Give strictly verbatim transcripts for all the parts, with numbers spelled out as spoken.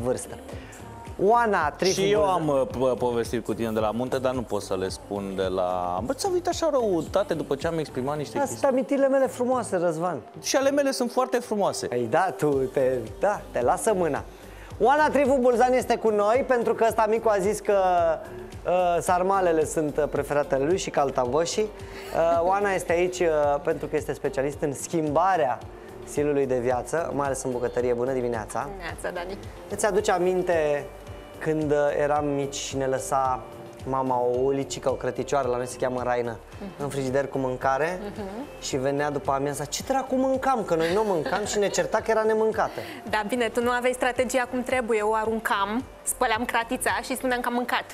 vârstă. Oana Trifu. Și eu am uh, povestiri cu tine de la munte, dar nu pot să le spun de la... Bă, ți-a venit așa răutate după ce am exprimat niște Asta sunt amintirile mele frumoase, Răzvan. Și ale mele sunt foarte frumoase. Ei, da, tu te, da, te lasă mâna. Oana Trifu Bulzan este cu noi pentru că ăsta micu a zis că uh, sarmalele sunt preferatele lui și caltavoșii. Uh, Oana este aici uh, pentru că este specialist în schimbarea stilului de viață, mai ales în bucătărie. Bună dimineața! Neața, Dani! Îți aduce aminte când eram mici și ne lăsa mama o ulicică, o crăticioară, la noi se cheamă Raină, uh-huh. în frigider cu mâncare uh-huh. și venea după amiaza, ce dracu mâncam? Că noi nu mâncam și ne certa că era nemâncată. Da, bine, tu nu aveai strategia cum trebuie, o aruncam, spăleam cratița și spuneam că am mâncat.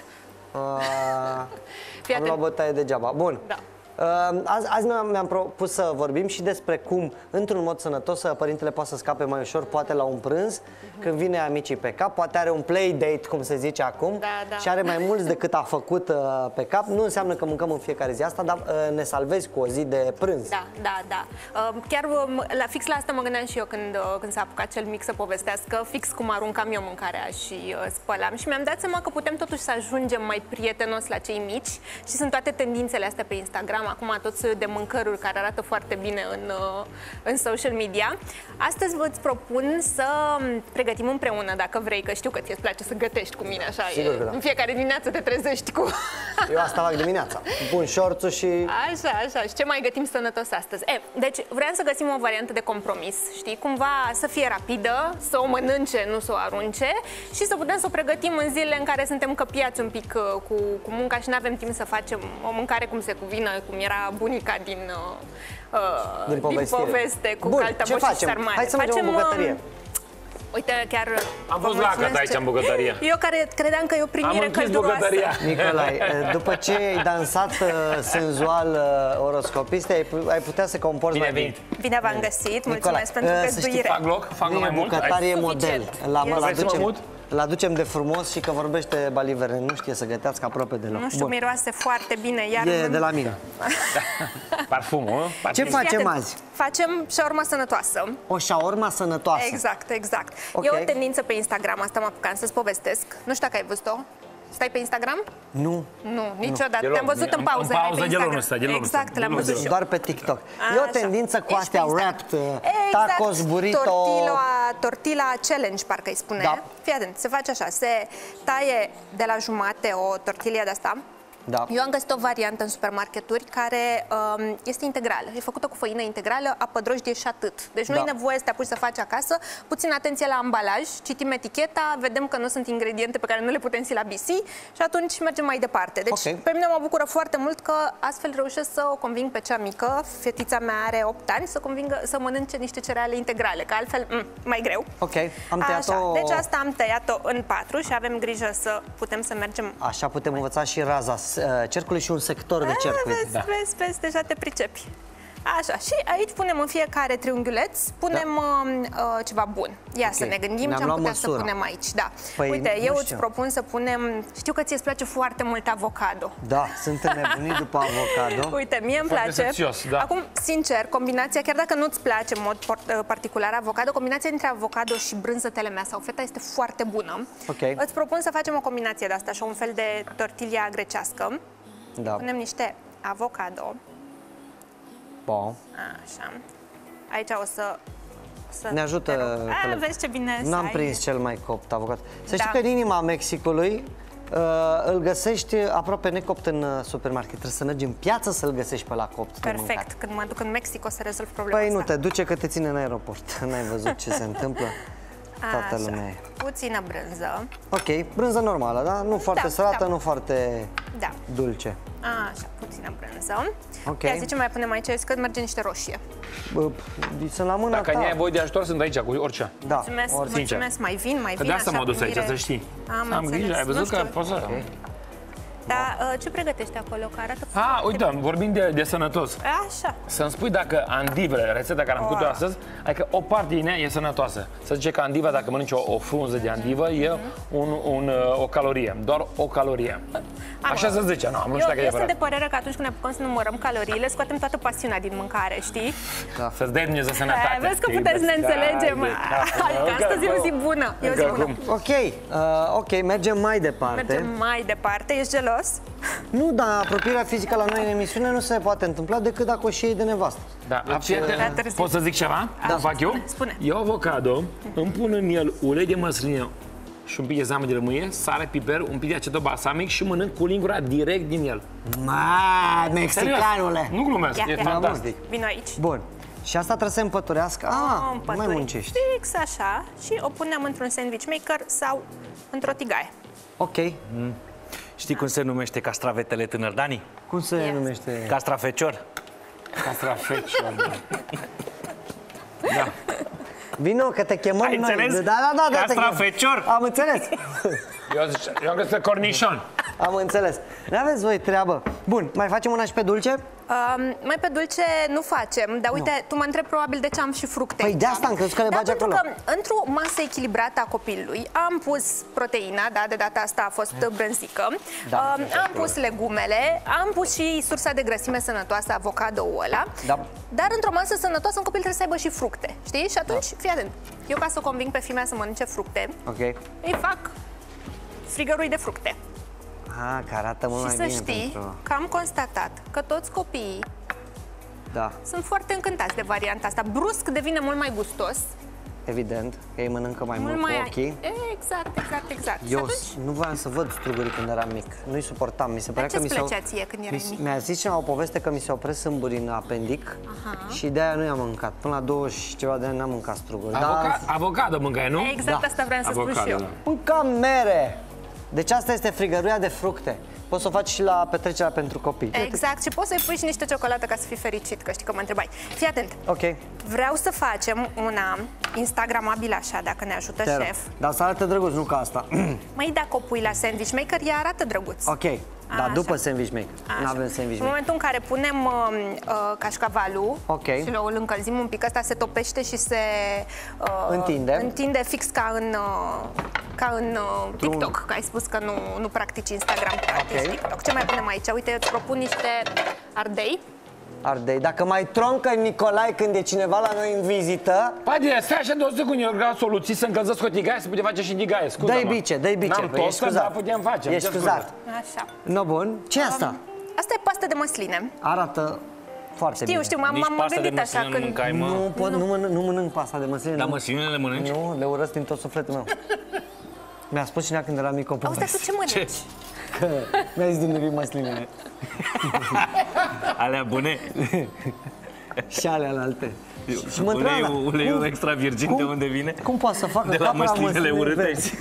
Uh, am luat bătaie degeaba. Bun. Da. Azi, azi mi-am propus să vorbim și despre cum, într-un mod sănătos, părintele poate să scape mai ușor, poate la un prânz, uh-huh. când vine amicii pe cap, poate are un play date, cum se zice acum, da, da. și are mai mulți decât a făcut uh, pe cap. Nu înseamnă că mâncăm în fiecare zi asta, dar uh, ne salvezi cu o zi de prânz. Da, da, da. Uh, chiar uh, la, fix la asta mă gândeam și eu când, uh, când s-a apucat cel mic să povestească, fix cum aruncam eu mâncarea și uh, spălam. Și mi-am dat seama că putem totuși să ajungem mai prietenos la cei mici și sunt toate tendințele astea pe Instagram, acum toți de mâncăruri care arată foarte bine în, în social media. Astăzi vă propun să pregătim împreună, dacă vrei, că știu că ție îți place să gătești cu mine, așa. Sigur e, că da. În fiecare dimineață te trezești cu... Eu asta fac dimineața. Pun șorțul și... Așa, așa. Și ce mai gătim sănătos astăzi? E, deci vreau să găsim o variantă de compromis, știi? Cumva să fie rapidă, să o mănânce, nu să o arunce și să putem să o pregătim în zilele în care suntem căpiați un pic cu, cu munca și nu avem timp să facem o mâncare cum se cuvine, cum era bunica din, uh, din, din poveste cu caltaboși și sarmale. Hai să mergem în bucătărie. Uite, chiar am fost lacăt aici în bucătărie. Eu care credeam că e o primire călduroasă. Nicolae, după ce ai dansat uh, senzual uh, oroscopist, ai, ai putea să comporți mai bine. Bine v-am găsit, mulțumesc pentru găzduire. Fac loc, fac mai mult. Bucătarie model. Îl aducem de frumos și că vorbește balivere, nu știe să gătească aproape deloc. Nu știu, miroase foarte bine. Iar e de la mine. Parfumul. Ce facem azi? Facem shawarma sănătoasă. O shawarma sănătoasă. Exact, exact. Okay. E o tendință pe Instagram, asta mă apucam să-ți povestesc. Nu știu dacă ai văzut-o. Stai pe Instagram? Nu. Nu, niciodată. Te-am văzut în pauză. În pauză, de lor nu stă, de lor nu stă. Exact, l-am văzut și eu. Doar pe TikTok. E o tendință cu astea wrapped, tacos, burrito... Tortilla, tortilla challenge, parcă îi spune. Da. Fii atent, se face așa, se taie de la jumate o tortilla de asta. Da. Eu am găsit o variantă în supermarketuri care um, este integrală. E făcută cu făină integrală, apă, drojdie și atât. Deci nu da. e nevoie să te apuci să faci acasă. Puțin atenție la ambalaj, citim eticheta, vedem că nu sunt ingrediente pe care nu le putem si la B C și atunci mergem mai departe. Deci okay. pe mine mă bucură foarte mult că astfel reușesc să o conving pe cea mică. Fetița mea are opt ani, să convingă să mănânce niște cereale integrale, că altfel m, mai greu. Ok, am tăiat-o... Deci asta am tăiat-o în patru și avem grijă să putem să mergem... Așa putem învăța și raza cercului și un sector de cerc. Vezi, da. vezi, vezi, deja te pricepi. Așa, și aici punem în fiecare triunghiuleț, punem da. uh, ceva bun. Ia okay. să ne gândim ce am putea măsura. să punem aici. Da. Păi, uite, eu îți propun să punem, știu că ție îți place foarte mult avocado. Da, sunt înnebunit după avocado. Uite, mie îmi place. Sățios, da. Acum, sincer, combinația, chiar dacă nu-ți place în mod particular avocado, combinația dintre avocado și brânză telemea sau feta este foarte bună. Okay. Îți propun să facem o combinație de asta, așa un fel de tortilla grecească. Da. Punem niște avocado. Bun. Așa. Aici o să... să ne ajută... A, vezi ce bine N-am prins cel mai copt avocat. Să da. știi că în inima Mexicului uh, îl găsești aproape necopt în supermarket. Trebuie să mergi în piață să-l găsești pe la copt. Perfect. Când mă duc în Mexic o să rezolv problema Păi asta. nu, te duce că te ține în aeroport. N-ai văzut ce se întâmplă? Toată Așa. lumea e. Puțină brânză. Ok, brânză normală, da? Nu foarte da, sărată, da. nu foarte da. dulce. Așa, puțină brânză. Ok. Ia zi ce mai punem aici, că merge niște roșie. Bă, sunt la mâna Dacă ta. nu ai voie de ajutor, sunt aici cu orice. Da, mulțumesc, orice. mulțumesc, mai vin, mai vin. Că de asta m-am dus aici, să știi. Am, am grijă, ai văzut că poți să... Dar uh, ce pregătești acolo? Că arată Ah, foarte uite, vorbim de, de sănătos. bine. Așa. Să-mi spui dacă andivele, rețeta care am făcut-o astăzi, adică o parte din ea e sănătoasă. Să zice că andiva, dacă mănânci o, o frunză de andivă, e un, un, o calorie, doar o calorie. Așa se zice, nu, nu știu Eu, dacă e eu sunt de adevărat. părere că atunci când ne apucăm să numărăm caloriile, scoatem toată pasiunea din mâncare, știi? Să-ți dai Dumnezeu sănătate. Eh, vezi că Știi? putem să ne Da, înțelegem. de capul meu, Adică astăzi e o zi că- bună. E o zi că bună. acum- Ok, uh, ok, mergem mai departe. Mergem mai departe. Ești gelos? Nu, dar apropierea fizică la noi în emisiune nu se poate întâmpla decât dacă o și iei de nevastă. Da, Prea deci, târziu. pot să zic ceva? Da, fac eu? spune, spune. Iau avocado, îmi pun în el ulei de măsline și un pic de zahăr de lămâie, sare, piper, un pic de acetul balsamic și mănânc cu lingura direct din el. Ma, Serios, mexicanule! nu glumesc, Ia, e ia. fantastic. Vino aici. Bun. Și asta trebuie să împăturească. O Ah, mai împături muncești. Fix așa și o punem într-un sandwich maker sau într-o tigaie. Ok. Știi cum se numește castravetele tânăr, Dani? Cum se Yes. numește? Castrafecior. Castrafeci. Da. Vino că te chemăm Ai noi. înțeles? Da, da, da, da, te chem- Castrafecior. Am înțeles. Eu, zice, eu am găsit cornișon. Am înțeles. N-aveți voi treabă. Bun, mai facem una și pe dulce? Um, mai pe dulce nu facem, dar uite, nu. tu mă întrebi probabil de ce am și fructe. Păi de aici. asta am crezut că le Da, bagi pentru acolo. că într-o masă echilibrată a copilului am pus proteina, da, de data asta a fost brânzică, Da, um, am pus legumele, am pus și sursa de grăsime sănătoasă, avocado-ul ăla, Da. dar într-o masă sănătoasă un copil trebuie să aibă și fructe, știi? Și atunci, fii atent, eu ca să o conving pe fimea să mănânce fructe, Ok. îi fac frigărui de fructe. Ah, că arată mult Și mai să bine știi pentru... că am constatat că toți copiii Da, sunt foarte încântați de varianta asta. Brusc devine mult mai gustos. evident, că ei mănâncă mai mult, Mult mai cu ochii. Exact, exact, exact. Și Eu atunci, nu voiam să văd strugurii când eram mic. Nu-i suportam. Mi se părea că ce-ți mi se plăcea ție când erai mi- mic? Mi-a zis cineva o poveste că mi se opresc sâmburii în apendic. Aha. Și de aia nu i-am mâncat. Până la douăzeci și ceva de ani n-am mâncat struguri. Avoca, Dar avocado mâncai, nu? exact Da. asta vreau să spun Avocado, și eu. da. mâncam mere. Deci asta este frigăruia de fructe. Poți să o faci și la petrecerea pentru copii. Exact, și poți să-i pui și niște ciocolată ca să fii fericit, că știi că mă întrebai. Fii atent, Ok. vreau să facem una instagramabilă așa, dacă ne ajută Te rog. șef. Dar să arate drăguț, nu ca asta. Măi, dacă o pui la sandwich maker, ea arată drăguț. Ok. Dar Așa. după sandwich maker. Nu Așa. avem sandwich În maker. momentul în care punem uh, uh, cașcavalul Ok. și îl încălzim un pic, ăsta se topește și se uh, Întinde. întinde fix ca în, uh, ca în uh, TikTok, că ai spus că nu, nu practici Instagram, practici Ok. TikTok. Ce mai punem aici? Uite, eu îți propun niște ardei. Ardei. Dacă mai troncă Nicolae când e cineva la noi în vizită, Haide, stai așa de o secundă, eu vreau soluții să încălzesc cu o tigaie, să putem face și în tigaie, scuze-mă. dă-i bice, dă-i bice. N-am Păi ești tostă, scuzat. dar putem face. Ești ce scuzat. Așa. No, bun. Ce e asta? Asta e pastă de măsline. Arată foarte Știu, bine. știu, m-am Nici m-am pasta de gândit așa măsline nu când... mâncai, mă. Nu, pot, nu, mănânc, nu mănânc pasta de măsline. Dar nu. măslinele le mănânci? Nu, le urăsc din tot sufletul meu. Mi-a spus cineva când eram mic o Auzi, dar tu poveste. ce mănânci? Că mi-a zis de unde vin măslinele. Alea bune? Și ale alte. Și mă Uleiul, întreabă, uleiul cum- extra virgin cum- de unde vine? Cum poate să facă De la capra măslinele măsline urâte. verzi?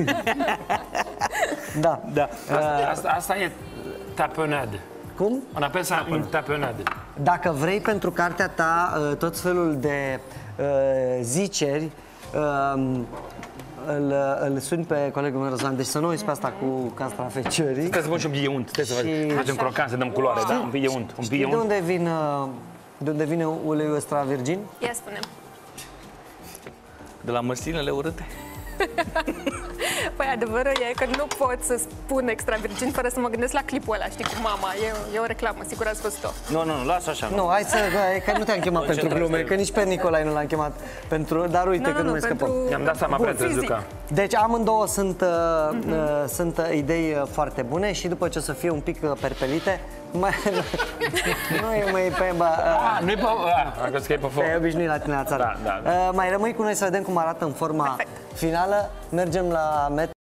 Da. Da. Asta, asta, asta e tapenade. Cum? On appelle ça une tapenade. Dacă vrei pentru cartea ta uh, tot felul de uh, ziceri, um, îl, îl suni pe colegul meu Răzvan, deci să nu uiți pe asta cu castrafeciorii. Trebuie să pun și un pic de unt, trebuie să Și- facem crocant, să dăm culoare, da? Un pic de unt, un pic Știi de de unt. unde vin, uh, de unde vine uleiul extra virgin? Ia spune. De la măslinele urâte? Păi adevărul e că nu pot să spun extra virgin fără să mă gândesc la clipul ăla, știi, cu mama. E, e o reclamă, sigur ați văzut-o. Nu, nu, nu, lasă așa. Nu, hai să, că nu te-am chemat pentru glume, că nici pe Nicolae nu l-am chemat pentru, dar uite Nu, că nu, nu nu, mai scăpăm. pentru... Mi-am dat seama prea târziu că... Deci amândouă sunt, uh, uh, sunt uh, idei uh, foarte bune și după ce o să fie un pic uh, perpelite, mai, nu e mai pe, bă, uh, Ah, nu-i pe... Ah, am crezut că e pe foc. pe obișnuit la tine la țară. Da, da, da. Uh, mai rămâi cu noi să vedem cum arată în forma Perfect. finală. Mergem la Met